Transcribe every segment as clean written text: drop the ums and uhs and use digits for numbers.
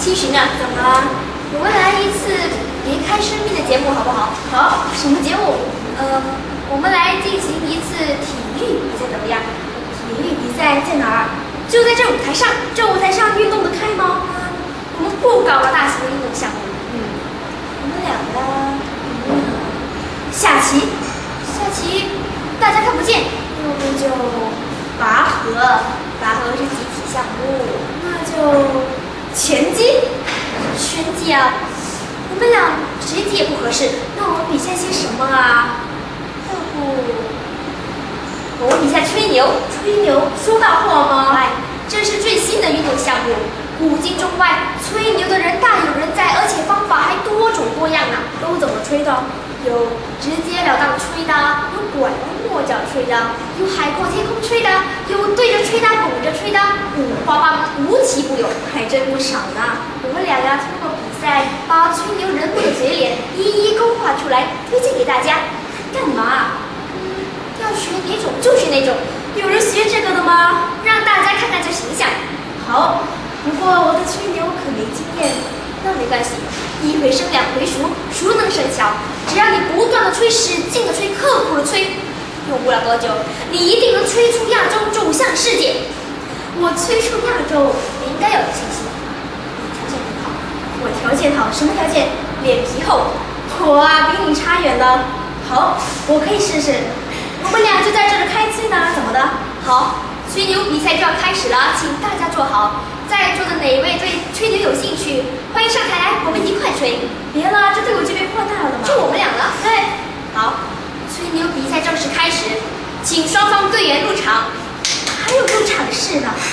七旬啊，怎么了？我们来一次别开生面的节目好不好？好，什么节目？我们来进行一次体育比赛，怎么样？体育比赛在哪儿？就在这舞台上。这舞台上运动得开吗？我们不搞了大型的运动项目。我们俩呢？下棋，下棋大家看不见，要不就拔河，拔河是集体项目，那就拳击，拳击啊，我们俩谁击也不合适，那我们比赛些什么啊？要不我们比赛吹牛，吹牛说大话吗？哎，这是最新的运动项目，古今中外吹牛的人大有人在，而且方法还多种多样呢。都怎么吹的？有直截了当吹的，有拐弯抹角吹的，有海阔天空吹的，有对着吹的，拱着吹的，五花八门，无奇不有，还真不少呢。我们俩呀，通过比赛把吹牛人物的嘴脸一一勾画出来，推荐给大家。干嘛？要学哪种就学哪种。有人学这个的吗？让大家看看这形象。好，不过我的吹牛可没经验。那没关系，一回生两回熟，熟能生巧。只要你不断的吹，使劲的吹，刻苦的吹，用不了多久，你一定能吹出亚洲，走向世界。我吹出亚洲，你应该有信心。你条件很好，我条件好，什么条件？脸皮厚。我啊，比你差远了。好，我可以试试。我们俩就在这儿开吹呢，怎么的？好，吹牛比赛就要开始了，请大家坐好。在座的哪位对吹牛有兴趣？欢迎上台来，我们一块吹。别了，这队伍就被扩大了嘛。就我们俩了。对，好，吹牛比赛正式开始，请双方队员入场。还有入场式呢。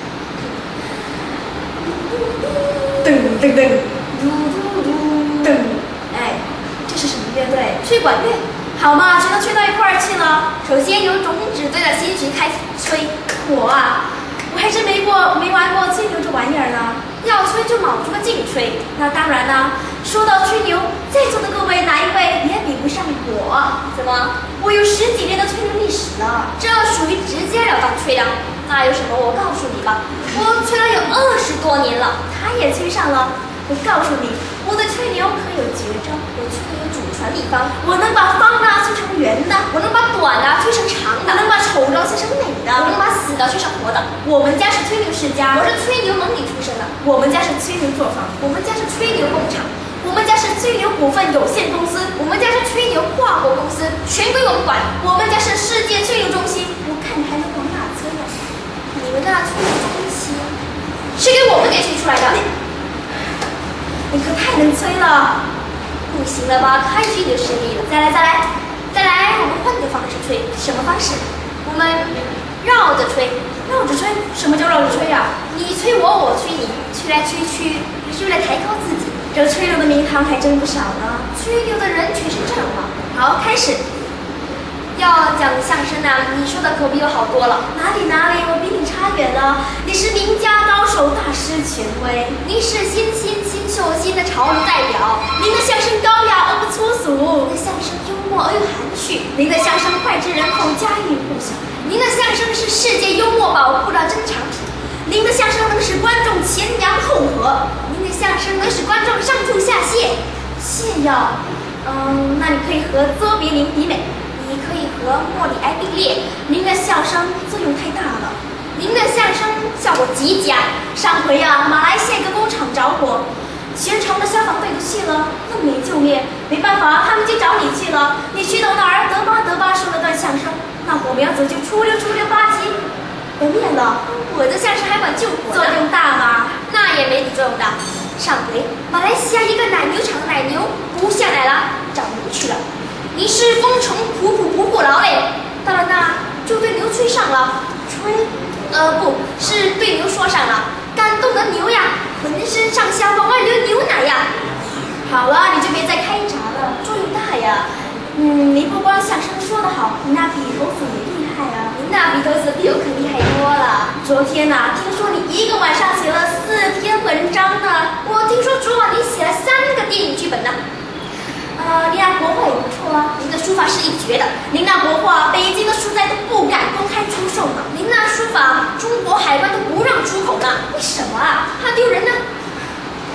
噔噔噔，嘟嘟嘟，噔。哎，这是什么乐队？吹管乐。好嘛，全都吹到一块儿去了。首先由种子队的新群开始吹。我啊。我还真没玩过吹牛这玩意儿呢，要吹就卯足了劲吹。那当然啦，说到吹牛，在座的各位哪一位也比不上我？怎么？我有10几年的吹牛历史了，这属于直截了当吹的。那有什么？我告诉你吧，我吹了有20多年了，他也吹上了。我告诉你，我的吹牛可有绝招，我吹的有祖传秘方。我能把方的吹成圆的，我能把短的吹成长的，我能把丑的吹成美的，我能把死的吹成活的。我们家是吹牛世家，我是吹牛门里出身的。我们家是吹牛作坊，我们家是吹牛工厂，我们家是吹牛股份有限公司，我们家是吹牛跨国公司，全归我们管。我们家是世界吹牛中心。我看你还能往哪吹呢？你们那吹牛中心是给我们给吹出来的。你可太能吹了，不行了吧？太具你的实力了！再来，我们换个方式吹。什么方式？我们绕着吹。绕着吹？什么叫绕着吹啊？你吹我，我吹你，吹来吹去，还是为了抬高自己。这吹牛的名堂还真不少呢。吹牛的人全是这样吗？好，开始。要讲相声啊，你说的可比我好多了。哪里，我比你差远了。你是名家高手，大师权威，您是新秀新的潮流代表。您的相声高雅而不粗俗，您的相声幽默而又含蓄，您的相声脍炙人口，家喻户晓。您的相声是世界幽默保护的珍藏品。您的相声能使观众前仰后合，您的相声能使观众上吐下泻。泻药，那你可以和卓别林比美。你可以和莫里埃并列。您的相声作用太大了，您的相声效果极佳。上回啊，马来西亚一个工厂着火，全城的消防队都去了，那没救灭，没办法，他们就找你去了。你去到那儿得吧说了段相声，那火苗子就出溜吧唧不灭了。我的相声还管救火，作用大吗？那也没你作用大。上回马来西亚一个奶牛场的奶牛不下奶了，找牛去了。你是风尘仆劳累，到了那就对牛吹上了，不是对牛说上了，感动的牛呀，浑身上下往外流牛奶呀。好了，你就别再开闸了，作用大呀。你不光相声说得好，你那笔头子也厉害啊。你那笔头子比我可厉害多了。昨天呐，听说你一个晚上写了4篇文章呢。我听说昨晚你写了3个电影剧本呢。您那国画也不错啊，您的书法是一绝的。您那国画，北京的书斋都不敢公开出售呢。您那书法，中国海关都不让出口呢。为什么啊？怕丢人呢？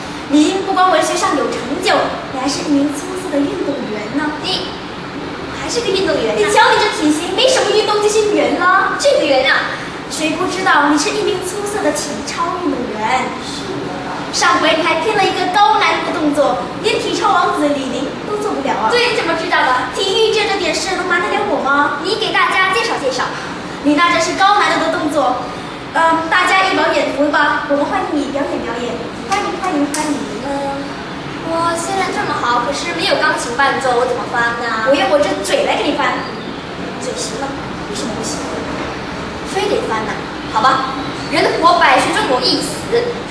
学上有成就，你还是一名出色的运动员呢。你还是个运动员？你瞧你这体型，没什么运动就姓袁了。这个袁啊，谁不知道你是一名出色的体操运动员？是的。上回你还拼了一个高难度的动作，连体操王子李宁都做不了啊。对，你怎么知道的？体育界这点事能瞒得了我吗？你给大家介绍介绍。你那真是高难度的动作。大家一饱眼福吧，我们欢迎你表演表演，欢迎欢迎欢迎。我虽然这么好，可是没有钢琴伴奏，我怎么翻呢？我用我这嘴来给你翻。嘴行吗？为什么不行？非得翻呢？好吧，人活百岁中有一死。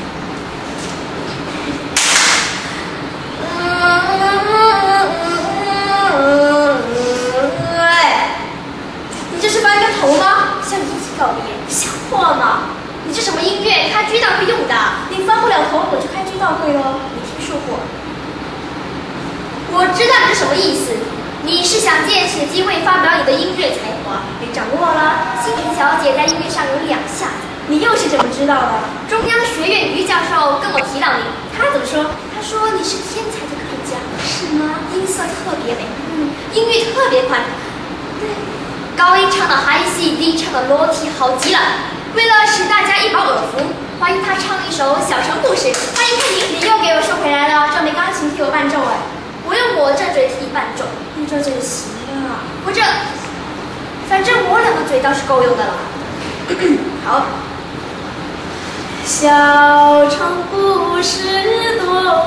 你这是翻个头吗？向一起告别，想破吗？你这什么音乐？开追悼会用的。你翻不了头，我就开追悼会喽。你听说过？我知道你是什么意思。你是想借此机会发表你的音乐才华？你掌握了。星云小姐在音乐上有2下子。你又是怎么知道的？中央学院于教授跟我提到你。他怎么说？他说你是天才的科学家。是吗？音色特别美，音域特别宽。对。高音唱的 high C， 低唱的 low T， 好极了。为了使大家一饱耳福，欢迎他唱一首《小城故事》。欢迎看你，你又给我收回来了，这没钢琴替我伴奏哎，我用我这嘴替你伴奏，你这嘴行啊？我这，反正我2个嘴倒是够用的了。好。小城故事多，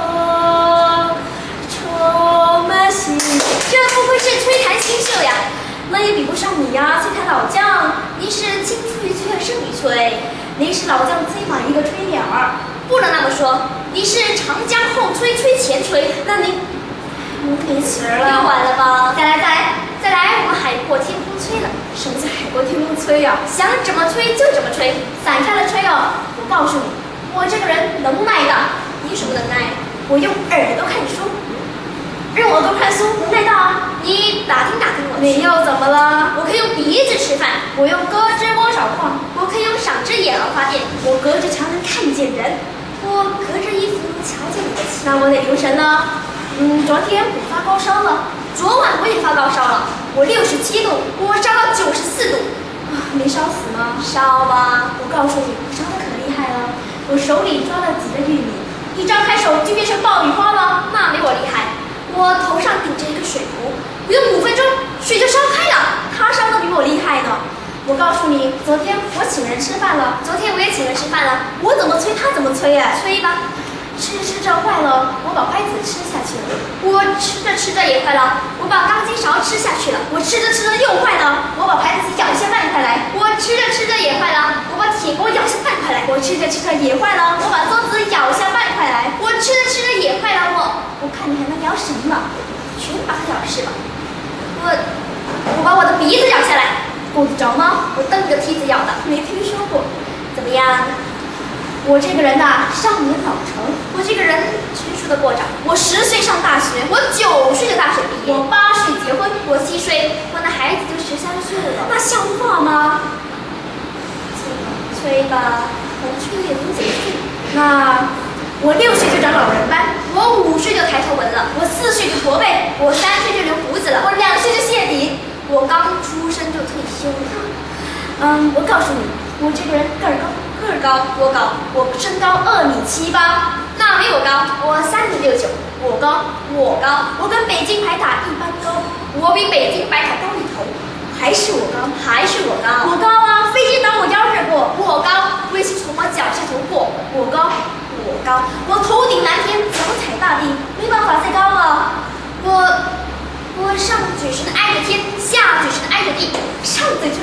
充满喜。这不愧是吹弹新秀呀！那也比不上你呀，吹弹老将。你是青出于翠胜于翠，你是老将吹满一个吹脸儿。不能那么说，你是长江后吹，吹前吹。那你没词儿了，又完了吧？再来，我们海阔天空吹了。什么叫海阔天空吹呀？想怎么吹就怎么吹，散开了吹哦。我告诉你，我这个人能耐的。你什么能耐？我用耳朵看书。用耳朵看书能耐到啊！你打听打听我。你又怎么了？我可以用鼻子吃饭，我用胳肢窝找矿，我可以用赏只眼而发电，我隔着墙能看见人，我隔着衣服能瞧见你的气。那我得留神了。昨天我发高烧了，昨晚我也发高烧了，我67度，我烧到94度。啊，没烧死吗？烧吧！我告诉你，烧得可厉害了。我手里抓了几个玉米，一张开手就变成爆米花了，那没我厉害。我头上顶着一个水壶，不用5分钟，水就烧开了。他烧得比我厉害呢。我告诉你，昨天我请人吃饭了，昨天我也请人吃饭了。我怎么催他怎么催呀？催吧。吃着吃着坏了，我把筷子吃下去了。我吃着吃着也坏了，我把钢筋勺吃下去了。我吃着吃着又坏了，我把牌子咬下半块来。我吃着吃着也坏了，我把铁锅咬下半块来。我吃着吃着也坏了，我把桌子咬下半块来。我吃着吃着也坏了，我看你还能咬什么了？全把它咬是吧？我把我的鼻子咬下来，够得着吗？我蹬着梯子咬的，没听说过。怎么样？我这个人呐，少年老成。我这个人成熟的过长。我10岁上大学，我9岁就大学毕业，我8岁结婚，我7岁，我那孩子就13岁了。那像话吗？催吧，能催也能怎么催？那我6岁就长老人斑，我5岁就抬头纹了，我4岁就驼背，我3岁就留胡子了，我2岁就谢顶，我刚出生就退休了。我告诉你，我这个人个儿高。我身高2.78米，那没我高，我3.69米，我高，我跟北京白塔一般高，我比北京白塔高1头，还是我高，我高啊！飞机挡我腰这过，我高；卫星从我脚下头过，我高，我头顶蓝天，脚踩大地，没办法再高了。我上嘴唇挨着天，下嘴唇挨着地，上嘴唇